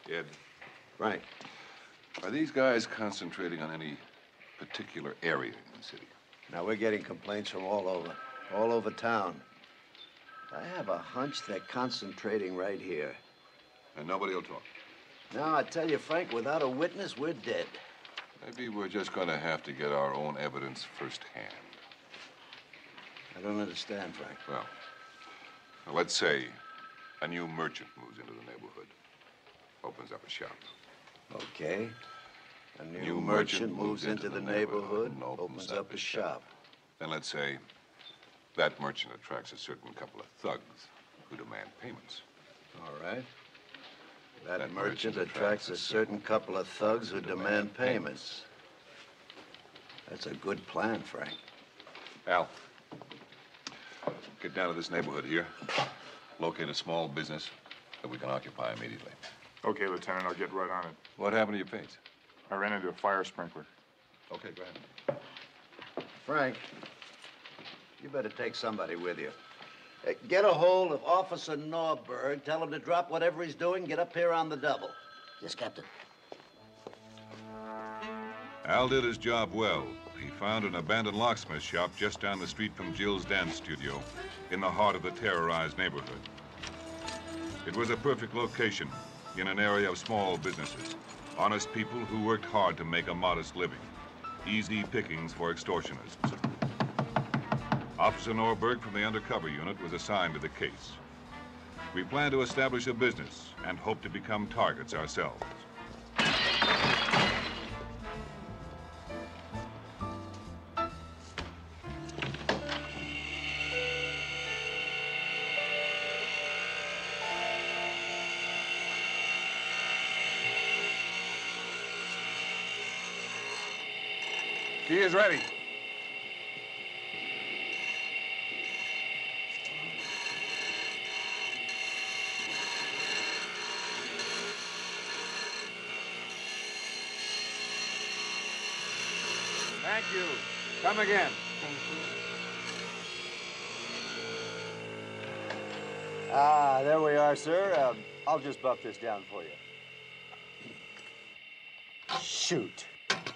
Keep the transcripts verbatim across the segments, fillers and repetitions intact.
Ed. Frank. Are these guys concentrating on any particular area in the city? Now, we're getting complaints from all over, all over town. I have a hunch they're concentrating right here. And nobody will talk? Now, I tell you, Frank, without a witness, we're dead. Maybe we're just going to have to get our own evidence firsthand. I don't understand, Frank. Well, well, let's say a new merchant moves into the neighborhood, opens up a shop. Okay. A new, new merchant, merchant moves into, into the, the neighborhood and opens, opens up, up a shop. shop. Then let's say that merchant attracts a certain couple of thugs who demand payments. All right. That, that merchant, merchant attracts a certain couple of thugs who demand payments. That's a good plan, Frank. Al, get down to this neighborhood here. Locate a small business that we can occupy immediately. Okay, Lieutenant, I'll get right on it. What happened to your paints? I ran into a fire sprinkler. Okay, go ahead. Frank, you better take somebody with you. Uh, get a hold of Officer Norberg. Tell him to drop whatever he's doing. Get up here on the double. Yes, Captain. Al did his job well. He found an abandoned locksmith shop just down the street from Jill's dance studio in the heart of the terrorized neighborhood. It was a perfect location in an area of small businesses, honest people who worked hard to make a modest living, easy pickings for extortionists. Officer Norberg from the undercover unit was assigned to the case. We plan to establish a business and hope to become targets ourselves. Key is ready. Thank you. Come again. Thank you. Ah, there we are, sir. Uh, I'll just buff this down for you. Shoot.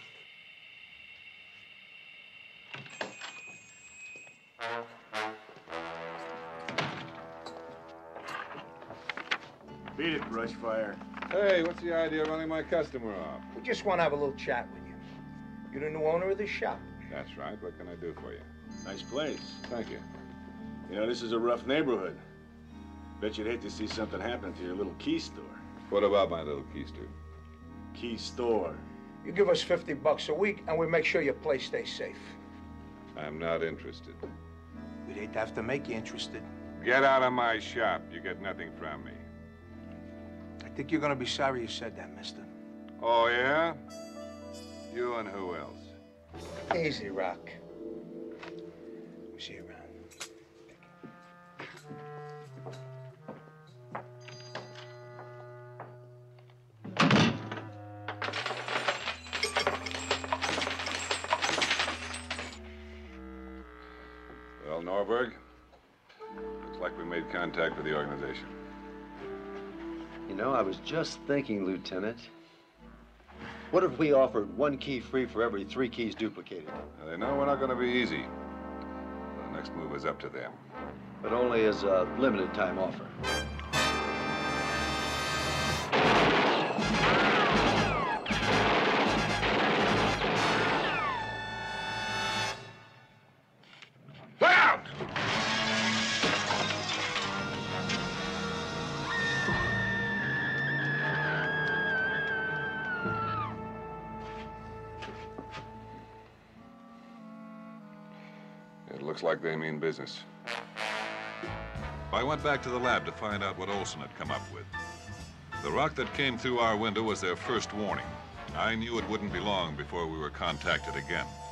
Beat it, Brushfire. Hey, what's the idea of running my customer off? We just want to have a little chat with you. You're the new owner of this shop. That's right. What can I do for you? Nice place. Thank you. You know, this is a rough neighborhood. Bet you'd hate to see something happen to your little key store. What about my little key store? Key store. You give us fifty bucks a week, and we make sure your place stays safe. I'm not interested. We'd hate to have to make you interested. Get out of my shop. You get nothing from me. I think you're gonna be sorry you said that, mister. Oh, yeah? You and who else? Easy, Rock. We'll see you around. Well, Norberg, looks like we made contact with the organization. You know, I was just thinking, Lieutenant, what if we offered one key free for every three keys duplicated? Now, they know we're not going to be easy. The next move is up to them. But only as a limited time offer. It looks like they mean business. I went back to the lab to find out what Olson had come up with. The rock that came through our window was their first warning. I knew it wouldn't be long before we were contacted again.